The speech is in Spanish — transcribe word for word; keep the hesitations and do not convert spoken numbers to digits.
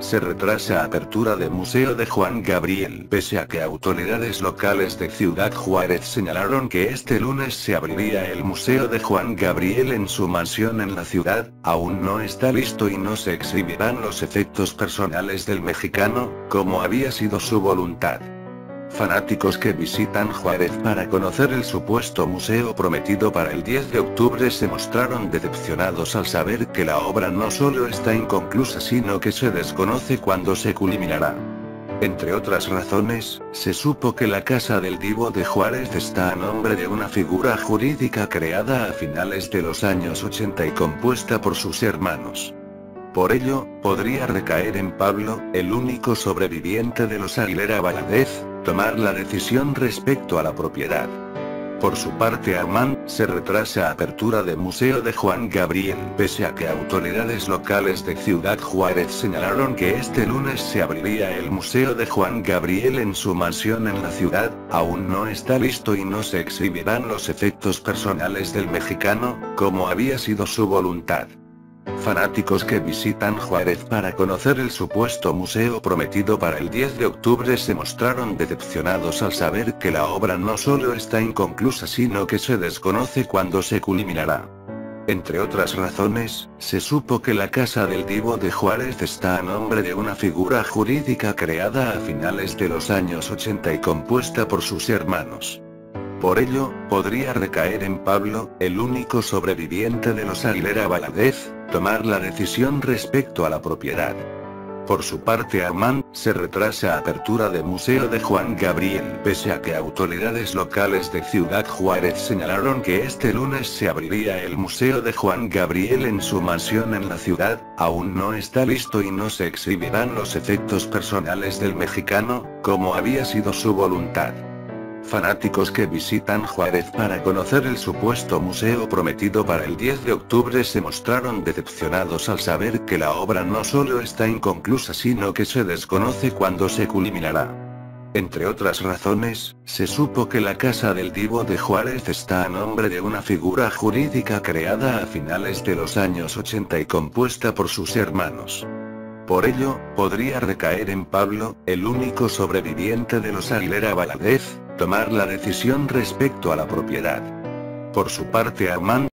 se retrasa apertura de Museo de Juan Gabriel. Pese a que autoridades locales de Ciudad Juárez señalaron que este lunes se abriría el Museo de Juan Gabriel en su mansión en la ciudad, aún no está listo y no se exhibirán los efectos personales del mexicano, como había sido su voluntad. Fanáticos que visitan Juárez para conocer el supuesto museo prometido para el diez de octubre se mostraron decepcionados al saber que la obra no solo está inconclusa sino que se desconoce cuándo se culminará. Entre otras razones, se supo que la Casa del Divo de Juárez está a nombre de una figura jurídica creada a finales de los años ochenta y compuesta por sus hermanos. Por ello, podría recaer en Pablo, el único sobreviviente de los Aguilera Valadez, tomar la decisión respecto a la propiedad. Por su parte, Armand, se retrasa apertura de Museo de Juan Gabriel. Pese a que autoridades locales de Ciudad Juárez señalaron que este lunes se abriría el Museo de Juan Gabriel en su mansión en la ciudad, aún no está listo y no se exhibirán los efectos personales del mexicano, como había sido su voluntad. Fanáticos que visitan Juárez para conocer el supuesto museo prometido para el diez de octubre se mostraron decepcionados al saber que la obra no solo está inconclusa sino que se desconoce cuándo se culminará. Entre otras razones, se supo que la Casa del Divo de Juárez está a nombre de una figura jurídica creada a finales de los años ochenta y compuesta por sus hermanos. Por ello, podría recaer en Pablo, el único sobreviviente de los Aguilera Valadez, tomar la decisión respecto a la propiedad. Por su parte, Armand, se retrasa apertura de Museo de Juan Gabriel. Pese a que autoridades locales de Ciudad Juárez señalaron que este lunes se abriría el Museo de Juan Gabriel en su mansión en la ciudad, aún no está listo y no se exhibirán los efectos personales del mexicano, como había sido su voluntad. Fanáticos que visitan Juárez para conocer el supuesto museo prometido para el diez de octubre se mostraron decepcionados al saber que la obra no solo está inconclusa sino que se desconoce cuándo se culminará. Entre otras razones, se supo que la Casa del Divo de Juárez está a nombre de una figura jurídica creada a finales de los años ochenta y compuesta por sus hermanos. Por ello, podría recaer en Pablo, el único sobreviviente de los Aguilera Valadez, tomar la decisión respecto a la propiedad. Por su parte, Armand,